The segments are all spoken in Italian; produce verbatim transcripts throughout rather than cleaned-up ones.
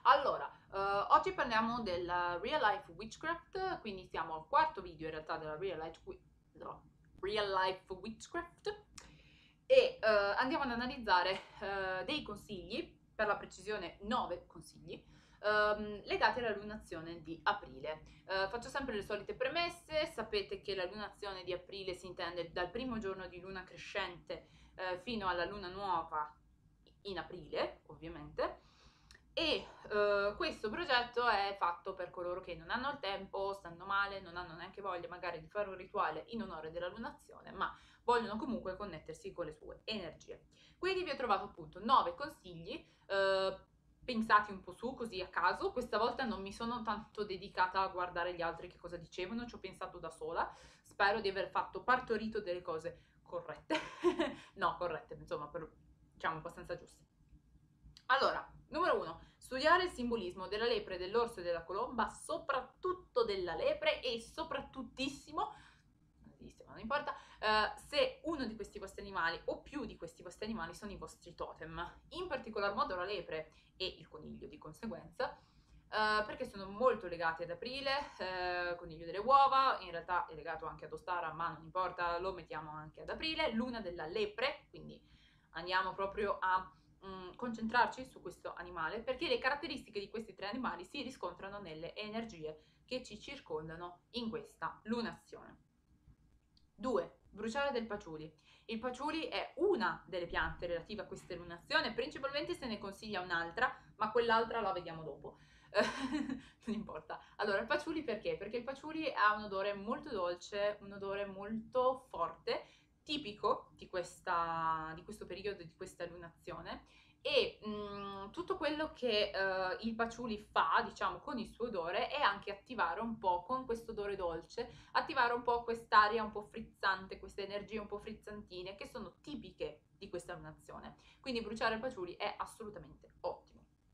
Allora, eh, oggi parliamo della Real Life Witchcraft, quindi siamo al quarto video in realtà della Real Life, Wi- no, Real Life Witchcraft e eh, andiamo ad analizzare eh, dei consigli, per la precisione nove consigli, ehm, legati alla lunazione di aprile. Eh, faccio sempre le solite premesse, sapete che la lunazione di aprile si intende dal primo giorno di luna crescente eh, fino alla luna nuova in aprile, ovviamente. E eh, questo progetto è fatto per coloro che non hanno il tempo, stanno male, non hanno neanche voglia magari di fare un rituale in onore della lunazione, ma vogliono comunque connettersi con le sue energie. Quindi vi ho trovato appunto nove consigli eh, pensati un po' su così a caso. Questa volta non mi sono tanto dedicata a guardare gli altri che cosa dicevano, ci ho pensato da sola. Spero di aver fatto partorito delle cose corrette. No, corrette, insomma, per, diciamo abbastanza giuste. Allora, numero uno, studiare il simbolismo della lepre, dell'orso e della colomba, soprattutto della lepre e soprattuttissimo, non importa, eh, se uno di questi vostri animali o più di questi vostri animali sono i vostri totem, in particolar modo la lepre e il coniglio di conseguenza, eh, perché sono molto legati ad aprile, eh, coniglio delle uova, in realtà è legato anche ad Ostara, ma non importa, lo mettiamo anche ad aprile, luna della lepre, quindi andiamo proprio a mh, concentrarci su questo animale, perché le caratteristiche di questi tre animali si riscontrano nelle energie che ci circondano in questa lunazione. due. Bruciare del patchouli. Il patchouli è una delle piante relative a questa lunazione, principalmente se ne consiglia un'altra, ma quell'altra la vediamo dopo. Non importa. Allora, il patchouli perché? Perché il patchouli ha un odore molto dolce, un odore molto forte, tipico di, questa, di questo periodo, di questa lunazione, e mh, tutto quello che uh, il patchouli fa, diciamo, con il suo odore è anche attivare un po' con questo odore dolce, attivare un po' quest'aria un po' frizzante, queste energie un po' frizzantine che sono tipiche di questa lunazione. Quindi bruciare il patchouli è assolutamente ottimo.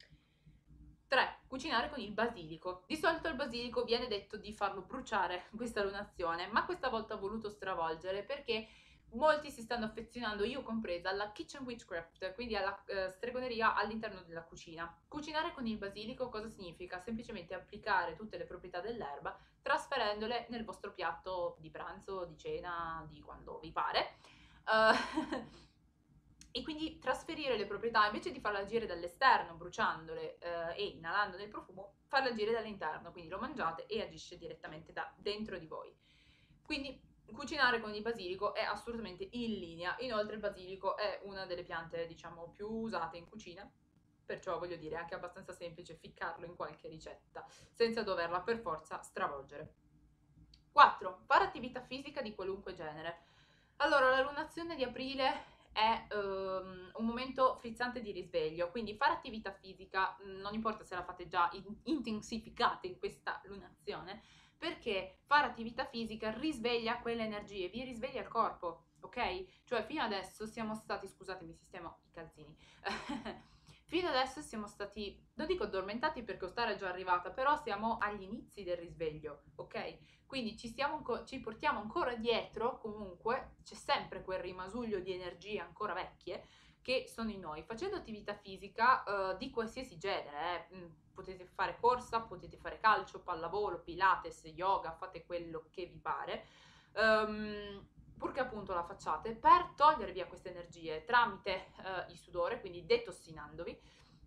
tre. Cucinare con il basilico. Di solito il basilico viene detto di farlo bruciare in questa lunazione, ma questa volta ho voluto stravolgere perché molti si stanno affezionando, io compresa, alla kitchen witchcraft, quindi alla eh, stregoneria all'interno della cucina. Cucinare con il basilico cosa significa? Semplicemente applicare tutte le proprietà dell'erba trasferendole nel vostro piatto di pranzo, di cena, di quando vi pare. Uh, e quindi trasferire le proprietà, invece di farle agire dall'esterno, bruciandole eh, e inalando il profumo, farle agire dall'interno, quindi lo mangiate e agisce direttamente da dentro di voi. Quindi cucinare con il basilico è assolutamente in linea. Inoltre il basilico è una delle piante, diciamo, più usate in cucina, perciò voglio dire è anche abbastanza semplice ficcarlo in qualche ricetta senza doverla per forza stravolgere. quattro. Fare attività fisica di qualunque genere. Allora, la lunazione di aprile è um, un momento frizzante di risveglio, quindi fare attività fisica, non importa se la fate già in- intensificate in questa lunazione, perché fare attività fisica risveglia quelle energie, vi risveglia il corpo, ok? Cioè fino adesso siamo stati, scusatemi, sistemo i calzini, fino adesso siamo stati, non dico addormentati perché Ostara è già arrivata, però siamo agli inizi del risveglio, ok? Quindi ci, stiamo, ci portiamo ancora dietro, comunque c'è sempre quel rimasuglio di energie ancora vecchie che sono in noi. Facendo attività fisica uh, di qualsiasi genere, eh, potete fare corsa, potete fare calcio, pallavolo, pilates, yoga, fate quello che vi pare, um, purché appunto la facciate per togliere via queste energie tramite uh, il sudore, quindi detossinandovi,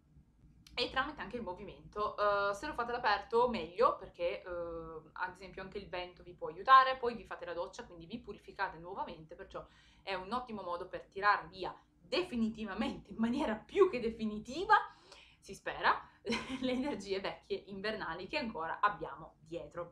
e tramite anche il movimento. Uh, se lo fate all'aperto meglio, perché uh, ad esempio anche il vento vi può aiutare, poi vi fate la doccia, quindi vi purificate nuovamente, perciò è un ottimo modo per tirare via definitivamente, in maniera più che definitiva, si spera, le energie vecchie invernali che ancora abbiamo dietro.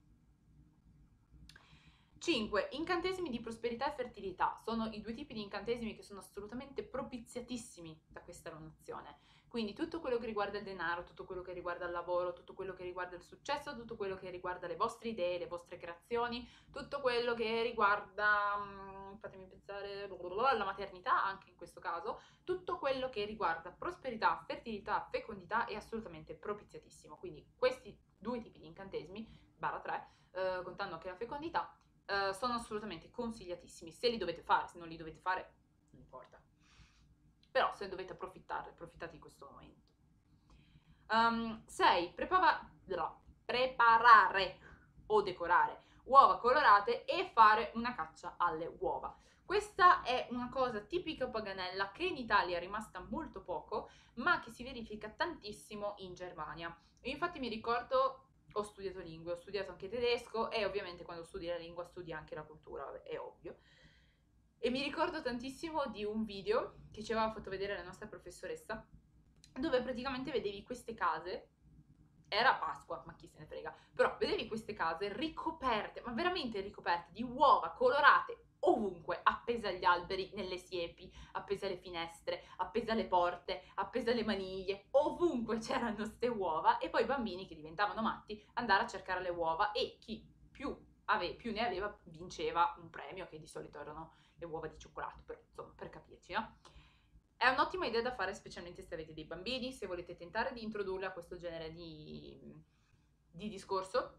cinque. Incantesimi di prosperità e fertilità. Sono i due tipi di incantesimi che sono assolutamente propiziatissimi da questa lunazione. Quindi tutto quello che riguarda il denaro, tutto quello che riguarda il lavoro, tutto quello che riguarda il successo, tutto quello che riguarda le vostre idee, le vostre creazioni, tutto quello che riguarda, um, fatemi pensare, la maternità anche in questo caso, tutto quello che riguarda prosperità, fertilità, fecondità è assolutamente propiziatissimo. Quindi questi due tipi di incantesimi, barra tre, eh, contando anche la fecondità, Uh, sono assolutamente consigliatissimi. Se li dovete fare, se non li dovete fare, non importa. Però se dovete approfittare, approfittate di questo momento. Um, sei prepara no, preparare o decorare uova colorate e fare una caccia alle uova. Questa è una cosa tipica paganella che in Italia è rimasta molto poco, ma che si verifica tantissimo in Germania. E infatti mi ricordo, ho studiato lingue, ho studiato anche tedesco e ovviamente quando studi la lingua studi anche la cultura, vabbè, è ovvio. E mi ricordo tantissimo di un video che ci aveva fatto vedere la nostra professoressa, dove praticamente vedevi queste case, era Pasqua, ma chi se ne frega, però vedevi queste case ricoperte, ma veramente ricoperte di uova colorate ovunque, appese agli alberi, nelle siepi, appese alle finestre, appese alle porte, appese alle maniglie, ovunque c'erano queste uova, e poi i bambini che diventavano matti andare a cercare le uova, e chi più, ave, più ne aveva vinceva un premio, che di solito erano le uova di cioccolato, però insomma, per capirci, no? È un'ottima idea da fare specialmente se avete dei bambini, se volete tentare di introdurre a questo genere di, di discorso.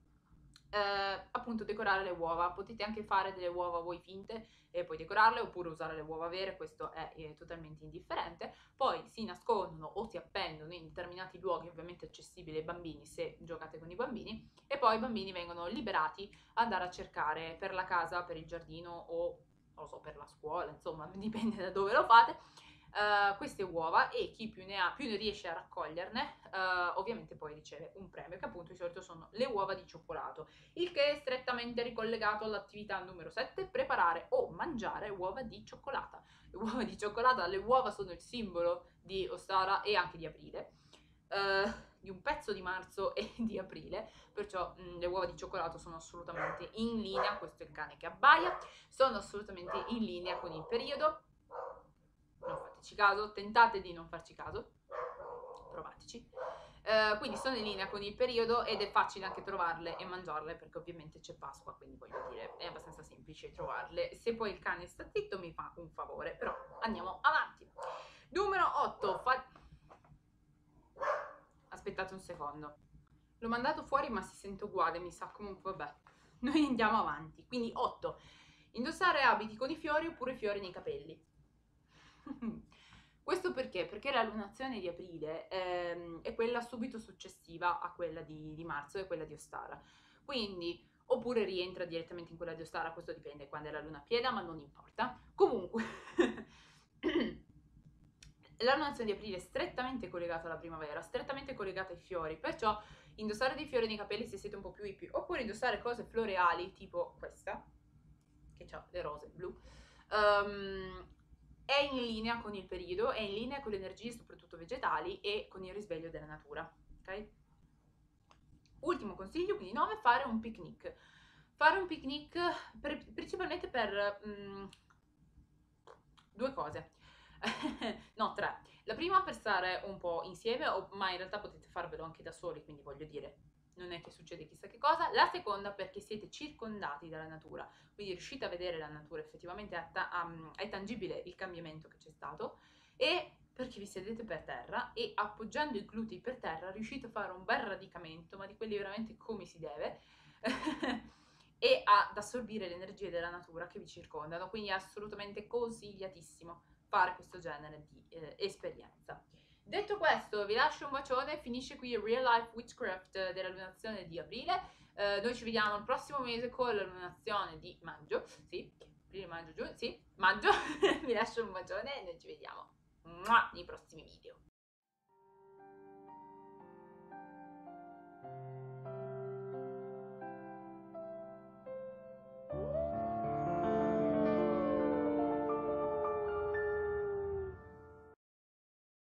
Eh, appunto decorare le uova, potete anche fare delle uova voi finte e poi decorarle, oppure usare le uova vere, questo è, è totalmente indifferente. Poi si nascondono o si appendono in determinati luoghi ovviamente accessibili ai bambini se giocate con i bambini, e poi i bambini vengono liberati ad andare a cercare per la casa, per il giardino o non lo so, per la scuola, insomma dipende da dove lo fate. Uh, queste uova, e chi più ne ha più ne riesce a raccoglierne uh, ovviamente poi riceve un premio, che appunto di solito sono le uova di cioccolato, il che è strettamente ricollegato all'attività numero sette, preparare o mangiare uova di cioccolata. Le uova di cioccolata, le uova sono il simbolo di Ostara e anche di aprile, uh, di un pezzo di marzo e di aprile, perciò mh, le uova di cioccolato sono assolutamente in linea, questo è il cane che abbaia, sono assolutamente in linea con il periodo. Non fateci caso, tentate di non farci caso, provateci. Uh, quindi sono in linea con il periodo ed è facile anche trovarle e mangiarle, perché ovviamente c'è Pasqua, quindi voglio dire è abbastanza semplice trovarle. Se poi il cane sta zitto mi fa un favore, però andiamo avanti. Numero otto, fa... aspettate un secondo, l'ho mandato fuori ma si sente uguale, mi sa, comunque vabbè, noi andiamo avanti. Quindi otto, indossare abiti con i fiori oppure fiori nei capelli. Questo perché? Perché la lunazione di aprile ehm, è quella subito successiva a quella di, di marzo, è quella di Ostara, quindi oppure rientra direttamente in quella di Ostara, questo dipende quando è la luna piena, ma non importa. Comunque la lunazione di aprile è strettamente collegata alla primavera, strettamente collegata ai fiori, perciò indossare dei fiori nei capelli se siete un po' più hippie, oppure indossare cose floreali tipo questa, che ha le rose blu, um, è in linea con il periodo, è in linea con le energie soprattutto vegetali e con il risveglio della natura, ok? Ultimo consiglio, quindi nove, fare un picnic. Fare un picnic per, principalmente per um, due cose, no tre. La prima per stare un po' insieme, ma in realtà potete farvelo anche da soli, quindi voglio dire, non è che succede chissà che cosa. La seconda perché siete circondati dalla natura, quindi riuscite a vedere la natura, effettivamente è, ta um, è tangibile il cambiamento che c'è stato, e perché vi sedete per terra e appoggiando i glutei per terra riuscite a fare un bel radicamento, ma di quelli veramente come si deve, e ad assorbire le energie della natura che vi circondano, quindi è assolutamente consigliatissimo fare questo genere di eh, esperienza. Detto questo, vi lascio un bacione, finisce qui il Real Life Witchcraft della lunazione di aprile. Eh, noi ci vediamo il prossimo mese con la lunazione di maggio, sì, aprile, maggio, giugno, sì, maggio. Vi lascio un bacione e noi ci vediamo nei prossimi video.